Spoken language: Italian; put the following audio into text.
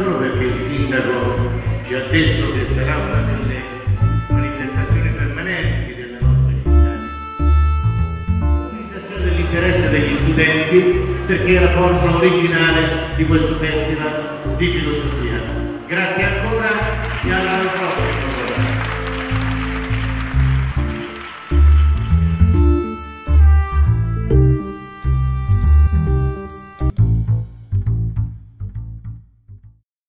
solo perché il sindaco ci ha detto che sarà una delle manifestazioni permanenti della nostra città, l'organizzazione dell'interesse degli studenti, perché è la formula originale di questo festival di filosofia. Grazie ancora e alla prossima.